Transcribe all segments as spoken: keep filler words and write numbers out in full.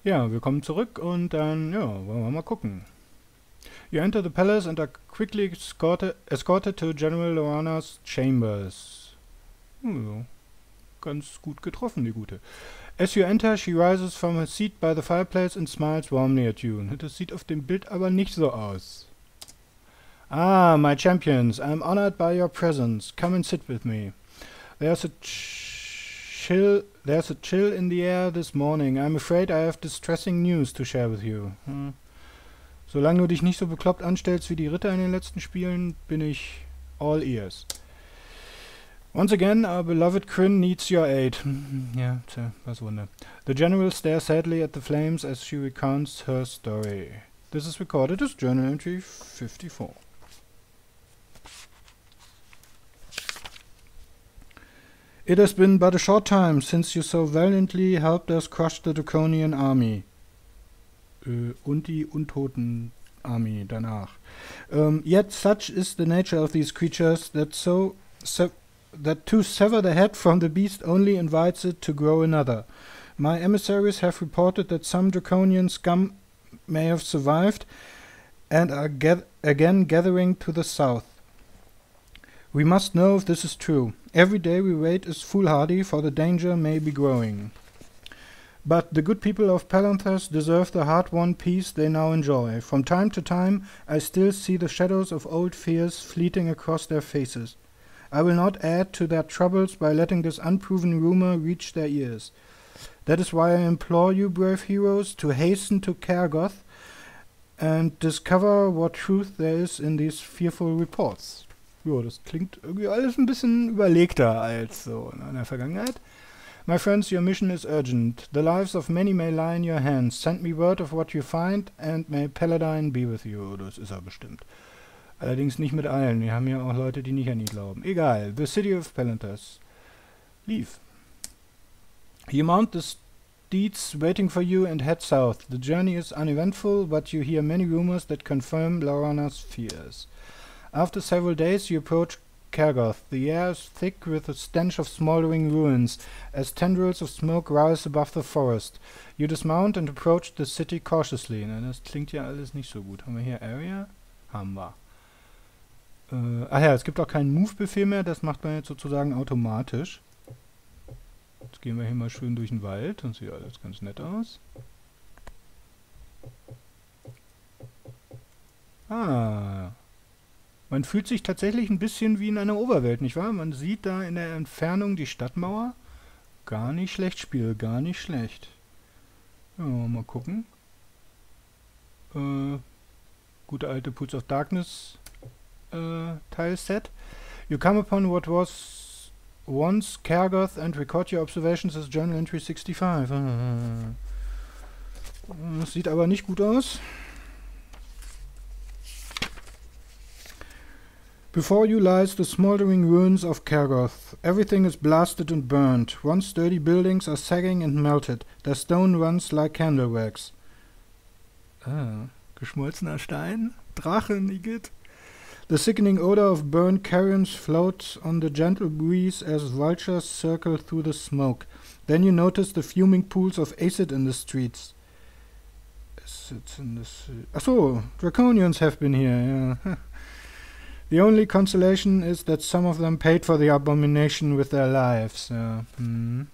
Ja, wir kommen zurück und dann, ja, wollen wir mal gucken. You enter the palace and are quickly escorted, escorted to General Lorana's chambers. Hm, ganz gut getroffen, die Gute. As you enter, she rises from her seat by the fireplace and smiles warmly at you. Das sieht auf dem Bild aber nicht so aus. Ah, my champions, I am honored by your presence. Come and sit with me. There's a chill, there's a chill in the air this morning. I'm afraid I have distressing news to share with you. Hm. Solange du dich nicht so bekloppt anstellst wie die Ritter in den letzten Spielen, bin ich all ears. Once again, our beloved Kryn needs your aid. Ja, tja, was Wunder. The general stares sadly at the flames as she recounts her story. This is recorded as journal entry fifty-four. It has been but a short time since you so valiantly helped us crush the Draconian army. Äh, und die Untoten-Armee danach. Um, yet such is the nature of these creatures that so se that to sever the head from the beast only invites it to grow another. My emissaries have reported that some Draconian scum may have survived and are gath again gathering to the south. We must know if this is true. Every day we wait is foolhardy, for the danger may be growing. But the good people of Palanthas deserve the hard-won peace they now enjoy. From time to time I still see the shadows of old fears fleeting across their faces. I will not add to their troubles by letting this unproven rumor reach their ears. That is why I implore you, brave heroes, to hasten to Kergoth and discover what truth there is in these fearful reports. Ja, das klingt irgendwie alles ein bisschen überlegter als so in der Vergangenheit. My friends, your mission is urgent. The lives of many may lie in your hands. Send me word of what you find and may Paladine be with you. Das ist er bestimmt. Allerdings nicht mit allen. Wir haben ja auch Leute, die nicht an ihn glauben. Egal. The city of Palanthas. Leave. You mount the steeds waiting for you and head south. The journey is uneventful, but you hear many rumors that confirm Lorana's fears. After several days you approach Kergoth. The air is thick with a stench of smoldering ruins, as tendrils of smoke rise above the forest. You dismount and approach the city cautiously. Na, das klingt ja alles nicht so gut. Haben wir hier Area? Haben wir. Äh, ach ja, es gibt auch keinen Move-Befehl mehr, das macht man jetzt sozusagen automatisch. Jetzt gehen wir hier mal schön durch den Wald und sieht alles ganz nett aus. Ah. Man fühlt sich tatsächlich ein bisschen wie in einer Oberwelt, nicht wahr? Man sieht da in der Entfernung die Stadtmauer. Gar nicht schlecht, Spiel, gar nicht schlecht. Ja, mal gucken. Äh, gute alte Pools of Darkness äh, Tileset. You come upon what was once Kergoth and record your observations as Journal Entry sixty-five. Das sieht aber nicht gut aus. Before you lies the smoldering ruins of Kergoth. Everything is blasted and burned. Once sturdy buildings are sagging and melted. Their stone runs like candle wax. Ah, geschmolzener Stein? Drachen, Igitt. The sickening odor of burned carrions floats on the gentle breeze as vultures circle through the smoke. Then you notice the fuming pools of acid in the streets. Acid in the streets. Achso, Draconians have been here, yeah. The only consolation is that some of them paid for the abomination with their lives. Ja. Hm.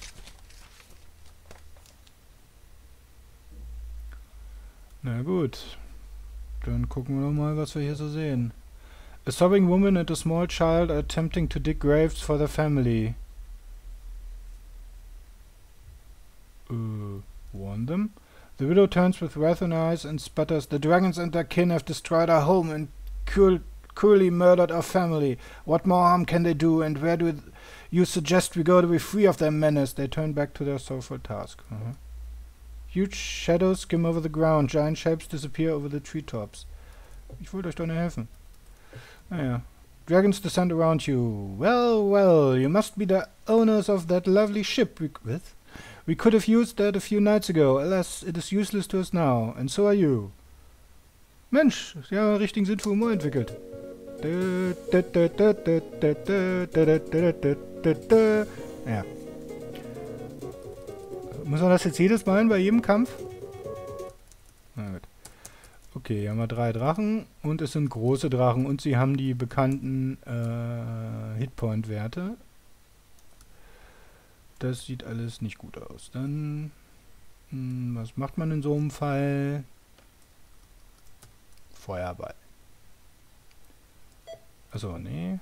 Na gut. Dann gucken wir doch mal, was wir hier so sehen. A sobbing woman and a small child are attempting to dig graves for their family. Uh, warn them? The widow turns with wrath in eyes and sputters, "The dragons and their kin have destroyed our home and killed cruelly murdered our family. What more harm can they do, and where do you suggest we go to be free of their menace?" They turn back to their sorrowful task. Uh-huh. Huge shadows skim over the ground. Giant shapes disappear over the treetops. Ich wollte euch doch nur helfen. Naja. Dragons descend around you. Well, well, you must be the owners of that lovely ship. We, with? we could have used that a few nights ago. Alas, it is useless to us now. And so are you. Mensch, sie haben einen richtigen Sinn für Humor entwickelt. Ja. Muss man das jetzt jedes Mal bei jedem Kampf? Na gut. Okay, hier haben wir drei Drachen und es sind große Drachen und sie haben die bekannten äh, Hitpoint-Werte. Das sieht alles nicht gut aus. Dann, mh, was macht man in so einem Fall? Feuerball. Achso, nee.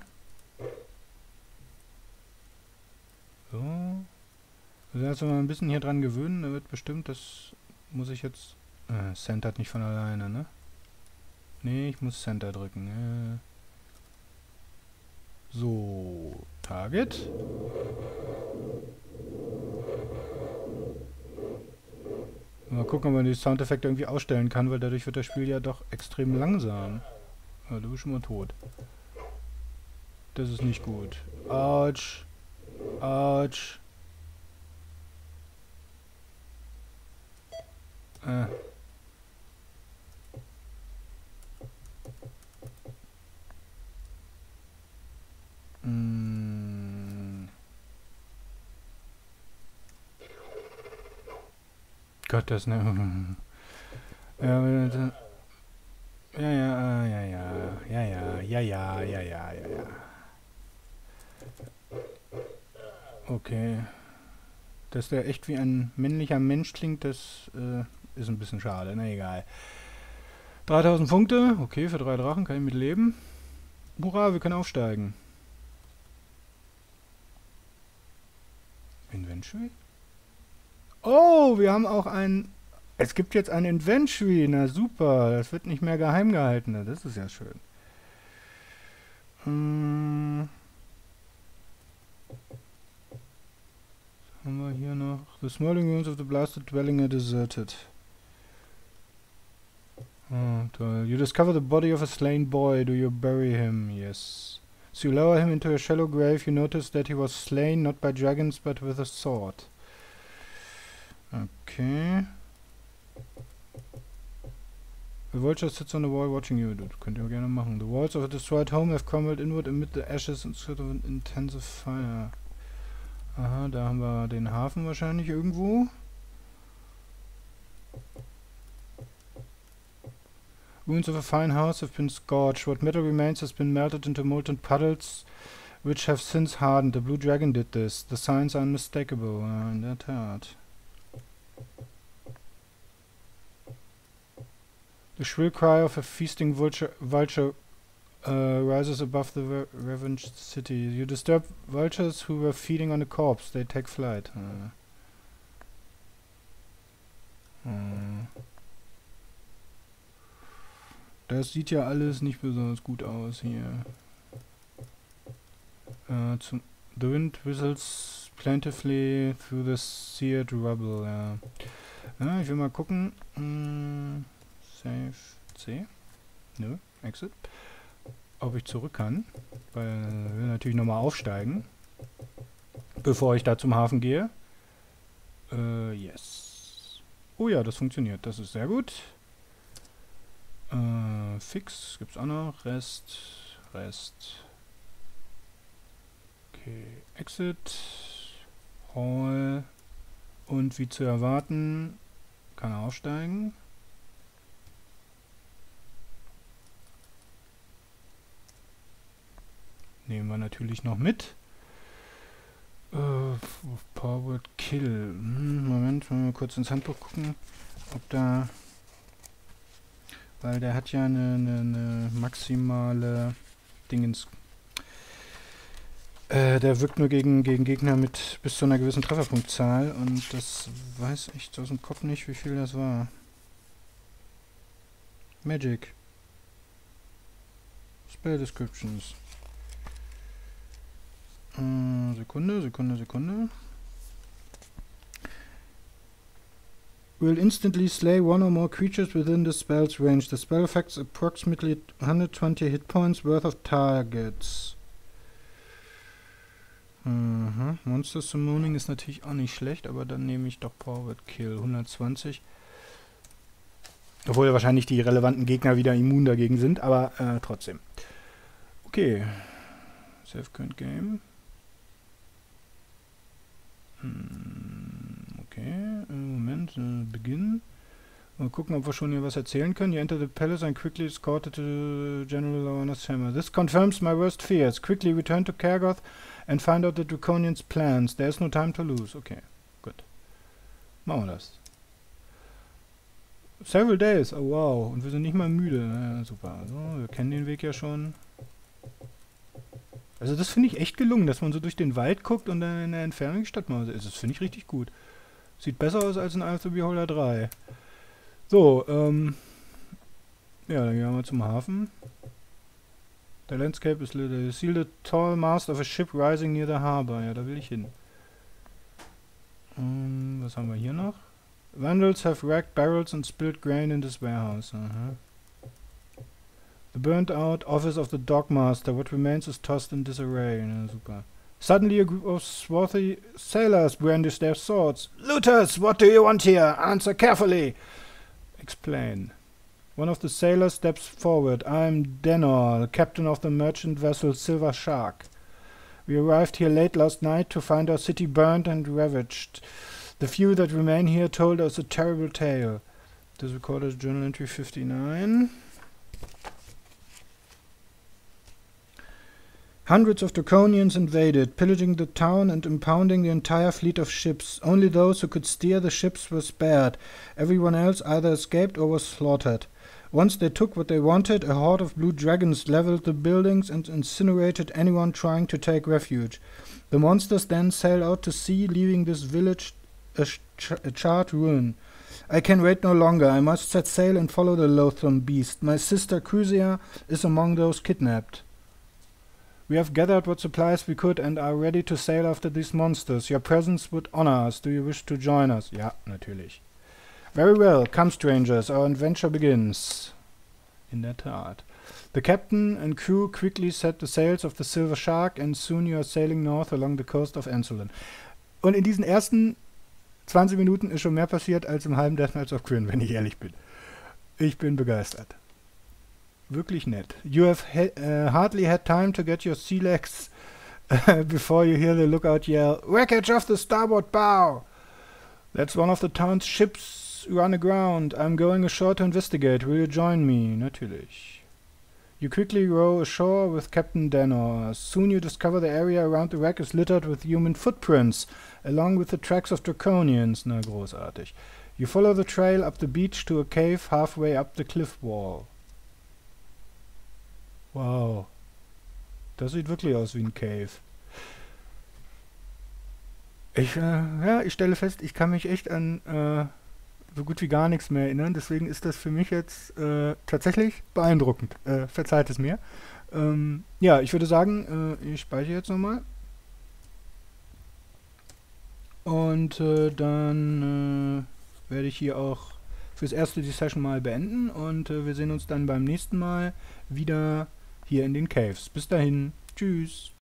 So. Wir müssen uns mal ein bisschen hier dran gewöhnen. Da wird bestimmt, das muss ich jetzt... Äh, Center hat nicht von alleine, ne? Nee, ich muss Center drücken. Äh. So, Target. Mal gucken, ob man die Soundeffekte irgendwie ausstellen kann, weil dadurch wird das Spiel ja doch extrem langsam. Ja, du bist schon mal tot. Das ist nicht gut. Autsch. Autsch. Äh. Mm. Gott, das ne. Ja, ja, ja, ja, ja, ja, ja, ja, ja, ja, ja, ja, ja. Okay. Dass der echt wie ein männlicher Mensch klingt, das äh, ist ein bisschen schade. Na egal. dreitausend Punkte. Okay, für drei Drachen kann ich mit leben. Hurra, wir können aufsteigen. Inventory? Oh, wir haben auch ein... Es gibt jetzt ein Inventory. Na super, das wird nicht mehr geheim gehalten. Das ist ja schön. Hm. Was haben wir hier noch? The smoldering ruins of the blasted dwelling are deserted. Oh, toll. You discover the body of a slain boy. Do you bury him? Yes. So you lower him into a shallow grave. You notice that he was slain not by dragons but with a sword. Okay. The vulture sits on the wall watching you. Das könnt ihr gerne machen. The walls of a destroyed home have crumbled inward amid the ashes and sort of an intensive fire. Aha, da haben wir den Hafen wahrscheinlich irgendwo. Ruins of a fine house have been scorched. What metal remains has been melted into molten puddles, which have since hardened. The blue dragon did this. The signs are unmistakable. Uh, in der Tat. The shrill cry of a feasting vulture, vulture uh, rises above the re ravaged city. You disturb vultures who were feeding on a corpse. They take flight. Uh. Uh. Das sieht ja alles nicht besonders gut aus hier. Uh, zum the wind whistles plaintively through the seared rubble. Ja. Ja, ich will mal gucken. Mm. Save C. Nö, Exit. Ob ich zurück kann. Weil ich will natürlich nochmal aufsteigen. Bevor ich da zum Hafen gehe. Äh, yes. Oh ja, das funktioniert. Das ist sehr gut. Äh, Fix gibt's auch noch. Rest. Rest. Okay. Exit. Hall. Und wie zu erwarten, kann er aufsteigen. Nehmen wir natürlich noch mit. Uh, Powered Kill. Hm, Moment, wollen wir kurz ins Handbuch gucken, ob da... Weil der hat ja eine, eine, eine maximale Dingens... Äh, der wirkt nur gegen, gegen Gegner mit bis zu einer gewissen Trefferpunktzahl und das weiß ich aus dem Kopf nicht, wie viel das war. Magic. Spell Descriptions. Äh, Sekunde, Sekunde, Sekunde. Will instantly slay one or more creatures within the spell's range. The spell affects approximately one hundred twenty hit points worth of targets. Mhm. Monster Summoning ist natürlich auch nicht schlecht, aber dann nehme ich doch Powered Kill. hundertzwanzig. Obwohl wahrscheinlich die relevanten Gegner wieder immun dagegen sind, aber äh, trotzdem. Okay. Save Current Game. Hm, okay. Okay, Moment, äh, Beginn. Mal gucken, ob wir schon hier was erzählen können. You enter the palace and quickly escorted to General Laona's chamber. This confirms my worst fears. Quickly return to Kergoth and find out the Draconians' plans. There is no time to lose. Okay, gut. Machen wir das. Several days. Oh wow. Und wir sind nicht mal müde. Ja, super. So, wir kennen den Weg ja schon. Also das finde ich echt gelungen, dass man so durch den Wald guckt und dann in der Entfernung die Stadt mal ist. Das finde ich richtig gut. Sieht besser aus als in Eye of the Beholder drei. So, ähm... ja, dann gehen wir mal zum Hafen. The landscape is little. You see the tall mast of a ship rising near the harbor. Ja, da will ich hin. Ähm, was haben wir hier noch? Vandals have wrecked barrels and spilled grain in this warehouse. Aha. The burnt out office of the dockmaster. What remains is tossed in disarray. Ja, super. Suddenly a group of swarthy sailors brandish their swords. Looters, what do you want here? Answer carefully. Explain. One of the sailors steps forward. I am Denor, the captain of the merchant vessel Silver Shark. We arrived here late last night to find our city burned and ravaged. The few that remain here told us a terrible tale. This recorded journal entry fifty-nine. Hundreds of Draconians invaded, pillaging the town and impounding the entire fleet of ships. Only those who could steer the ships were spared. Everyone else either escaped or was slaughtered. Once they took what they wanted, a horde of blue dragons leveled the buildings and incinerated anyone trying to take refuge. The monsters then sailed out to sea, leaving this village a, ch a charred ruin. I can wait no longer. I must set sail and follow the loathsome beast. My sister Crusia is among those kidnapped. We have gathered what supplies we could and are ready to sail after these monsters. Your presence would honor us. Do you wish to join us? Ja, natürlich. Very well. Come, strangers. Our adventure begins. In der Tat. The captain and crew quickly set the sails of the Silver Shark and soon you are sailing north along the coast of Ansulin. Und in diesen ersten zwanzig Minuten ist schon mehr passiert als im halben Death Knights of Krynn, wenn ich ehrlich bin. Ich bin begeistert. Wirklich nett. You have uh, hardly had time to get your sea legs uh, before you hear the lookout yell, "Wreckage off the starboard bow!" That's one of the town's ships run aground. I'm going ashore to investigate. Will you join me? Natürlich. You quickly row ashore with Captain Denor. Soon you discover the area around the wreck is littered with human footprints, along with the tracks of Draconians. Na, großartig. You follow the trail up the beach to a cave halfway up the cliff wall. Wow. Das sieht wirklich aus wie ein Cave. Ich, äh, ja, ich stelle fest, ich kann mich echt an äh, so gut wie gar nichts mehr erinnern. Deswegen ist das für mich jetzt äh, tatsächlich beeindruckend. Äh, verzeiht es mir. Ähm, ja, ich würde sagen, äh, ich speichere jetzt nochmal. Und äh, dann äh, werde ich hier auch fürs erste die Session mal beenden. Und äh, wir sehen uns dann beim nächsten Mal wieder hier in den Caves. Bis dahin. Tschüss.